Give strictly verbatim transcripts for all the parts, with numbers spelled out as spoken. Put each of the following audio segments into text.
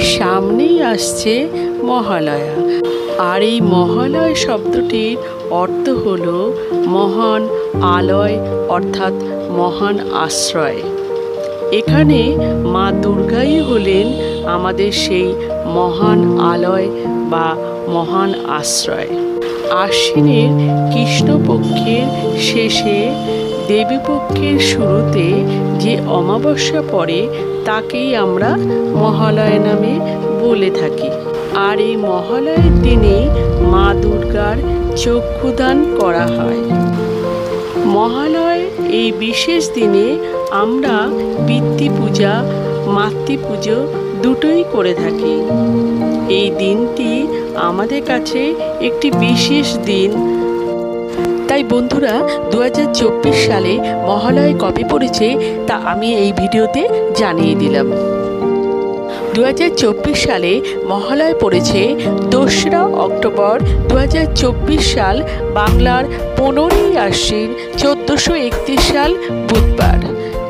সামনেই আসছে মহালয়া। আর এই মহালয়া শব্দটির অর্থ হল মহান আলয় অর্থাৎ মহান আশ্রয়। এখানে মা দুর্গাই হলেন আমাদের সেই মহান আলয় বা মহান আশ্রয়। আশ্বিনের কৃষ্ণপক্ষের শেষে দেবীপক্ষের শুরুতে যে অমাবস্যা পড়ে তাকেই আমরা মহালয়া নামে বলে থাকি। আর এই মহালয়ের দিনে মা দুর্গার চক্ষুদান করা হয়। মহালয় এই বিশেষ দিনে আমরা পিতৃ পূজা মাতৃ পুজো দুটোই করে থাকি। এই দিনটি আমাদের কাছে একটি বিশেষ দিন। তাই বন্ধুরা, দু হাজার চব্বিশ সালে মহালয়া কবে পড়েছে তা আমি এই ভিডিওতে জানিয়ে দিলাম। দু হাজার চব্বিশ সালে মহালয়া পড়েছে দোসরা অক্টোবর দু হাজার চব্বিশ সাল, বাংলার পনেরোই আশ্বিন চোদ্দোশো একত্রিশ সাল বুধবার।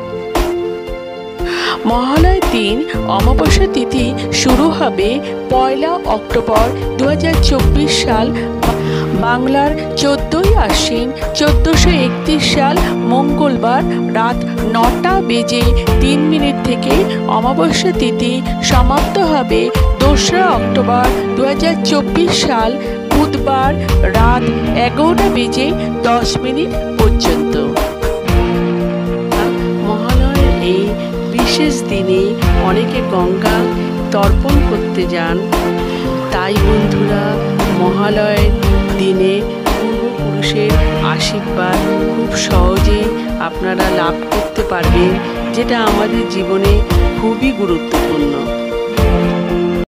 মহালয়ার দিন অমাবস্যা তিথি শুরু হবে পয়লা অক্টোবর দু হাজার চব্বিশ সাল, বাংলার চোদ্দোই আশ্বিন চোদ্দোশো একত্রিশ সাল মঙ্গলবার রাত নটা বেজে তিন মিনিট থেকে অমাবস্যা তিথি সমাপ্ত হবে দোসরা অক্টোবর দু হাজার চব্বিশ সাল বুধবার রাত এগারোটা বেজে দশ মিনিট পর্যন্ত। মহালয়ার এই বিশেষ দিনে অনেকে গঙ্গা তর্পণ করতে যান। তাই বন্ধুরা, মহালয়ার দিনে পূর্বপুরুষের আশীর্বাদ খুব সহজেই আপনারা লাভ করতে পারবেন, যেটা আমাদের জীবনে খুবই গুরুত্বপূর্ণ।